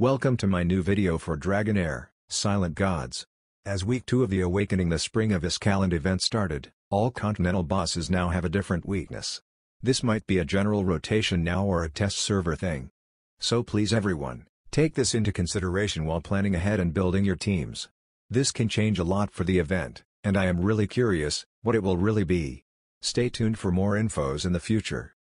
Welcome to my new video for DragonHeir, Silent Gods. As week 2 of the Awakening the Spring of Iskalland event started, all continental bosses now have a different weakness. This might be a general rotation now or a test server thing. So please everyone, take this into consideration while planning ahead and building your teams. This can change a lot for the event, and I am really curious what it will really be. Stay tuned for more infos in the future.